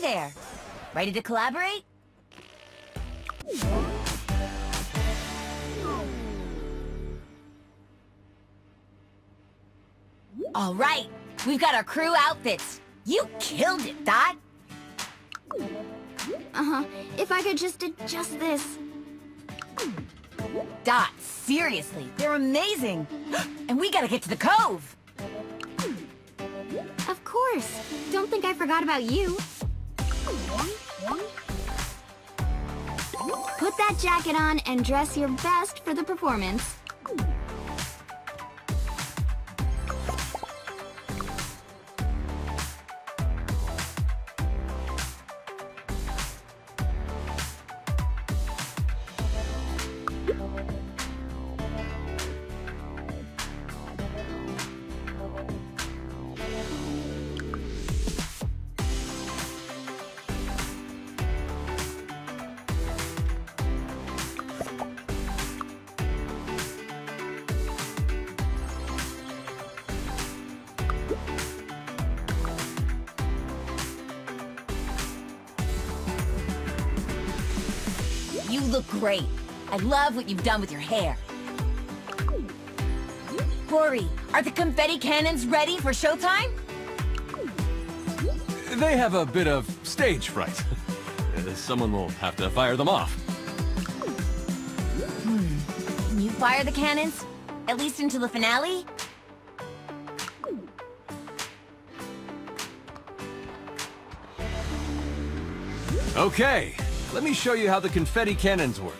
there. Ready to collaborate? All right, we've got our crew outfits. You killed it, Dot. If I could just adjust this. Dot, seriously, they're amazing. And we gotta get to the cove. Of course. Don't think I forgot about you. Put that jacket on and dress your best for the performance. You look great. I love what you've done with your hair. Rory, are the confetti cannons ready for showtime? They have a bit of stage fright. Someone will have to fire them off. Can you fire the cannons? At least into the finale? Okay, let me show you how the confetti cannons work.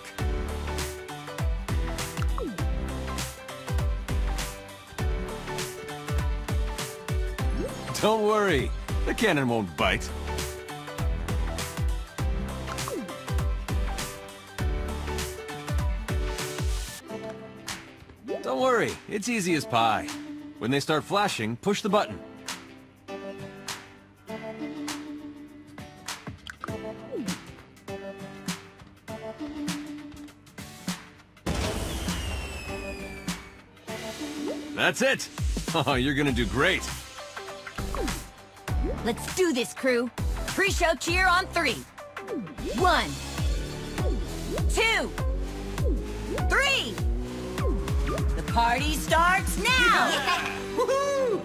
Don't worry, the cannon won't bite. Don't worry, it's easy as pie. When they start flashing, push the button. That's it! Oh, you're gonna do great. Let's do this, crew. Pre-show cheer on 3. 1, 2, 3! The party starts now! Woohoo!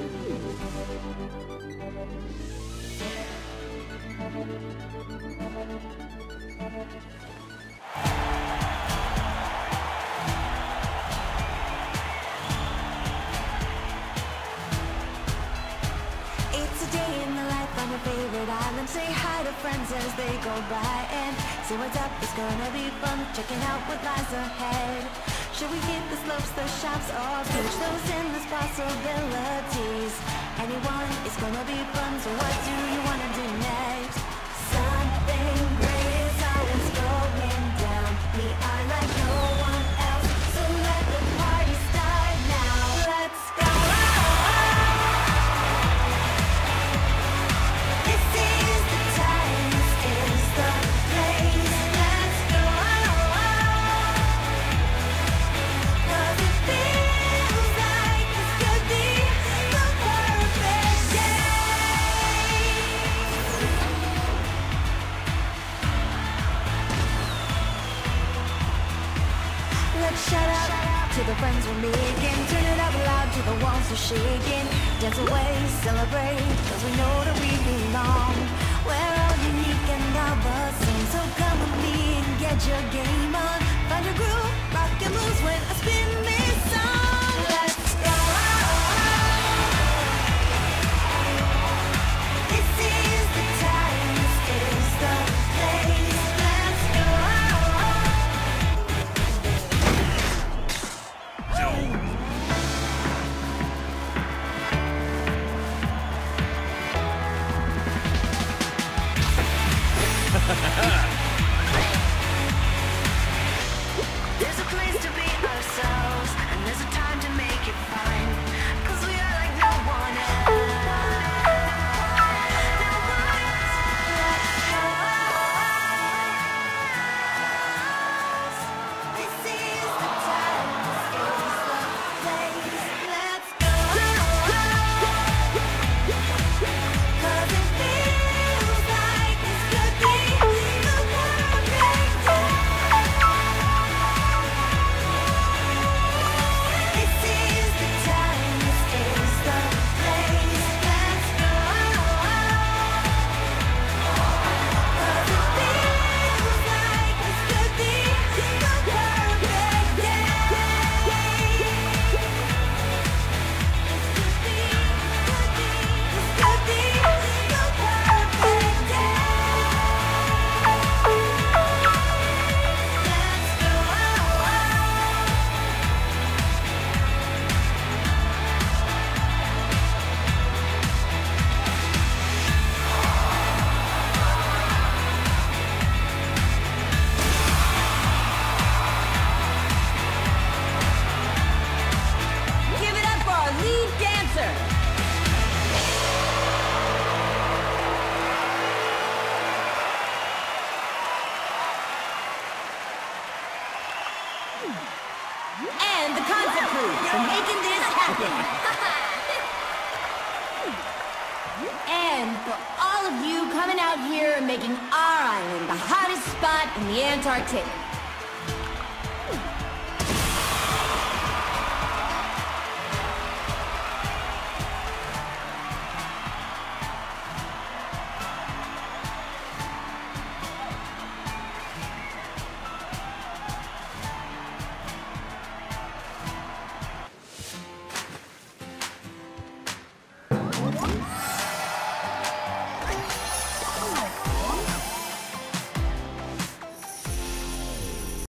It's a day in the life on your favorite island. Say hi to friends as they go by and see what's up. It's gonna be fun checking out what lies ahead. Should we hit the slopes, the shops, or push those endless possibilities? Anyone, it's gonna be fun, so what do you wanna do next? Something great is always going down. We are like no one else, so let the party start now. Let's go! This is the time, this is the place. Let's go! 'Cause it feels like this could be the perfect day. Let's shout out to the friends we're making. Turn it up loud till the walls are shaking. Dance away, celebrate, 'cause we know that we belong. We're all unique and all the same. So come with me and get your game on. Find your groove, rock your moves when I spin this song. Let's go! This is the time, this is the place. Let's go! Concept Crew for making this happen. And for all of you coming out here and making our island the hottest spot in the Antarctic.